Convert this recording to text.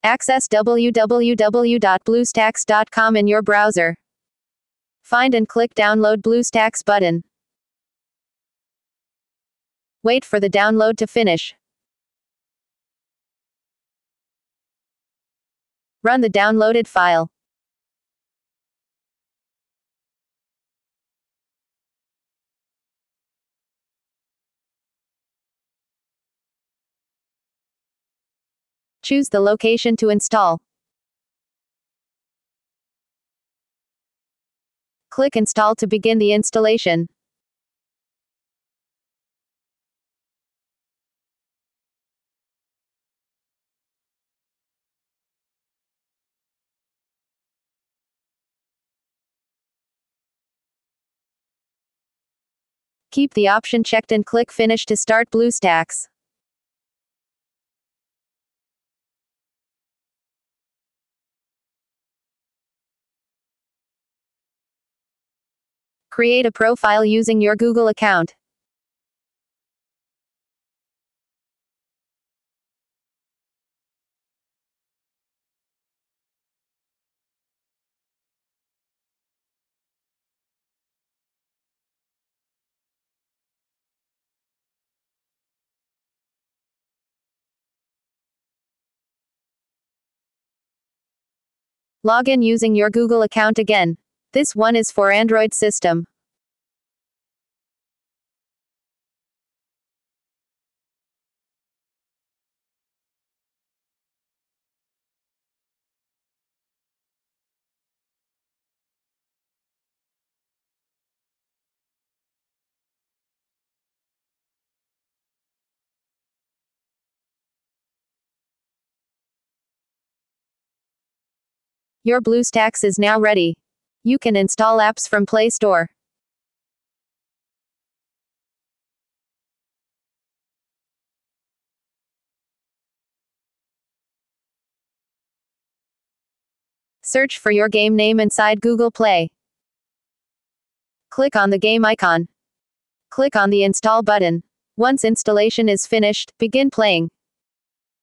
Access www.bluestacks.com in your browser. Find and click Download BlueStacks button. Wait for the download to finish. Run the downloaded file. Choose the location to install. Click Install to begin the installation. Keep the option checked and click Finish to start BlueStacks. Create a profile using your Google account. Log in using your Google account again. This one is for Android system. Your BlueStacks is now ready. You can install apps from Play Store. Search for your game name inside Google Play. Click on the game icon. Click on the Install button. Once installation is finished, begin playing.